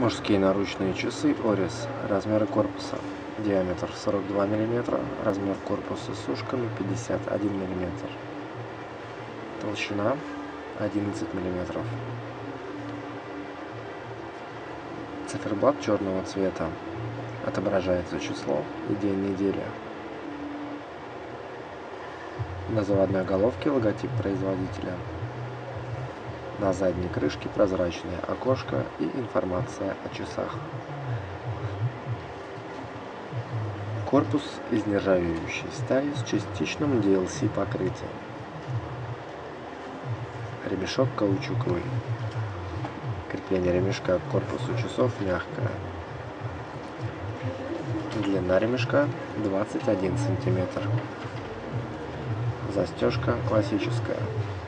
Мужские наручные часы Орис. Размеры корпуса. Диаметр 42 мм. Размер корпуса с ушками 51 мм. Толщина 11 мм. Циферблат черного цвета. Отображается число и день недели. На заводной головке логотип производителя. На задней крышке прозрачное окошко и информация о часах. Корпус из нержавеющей стали с частичным DLC покрытием. Ремешок каучуковый. Крепление ремешка к корпусу часов мягкое. Длина ремешка 21 см. Застежка классическая.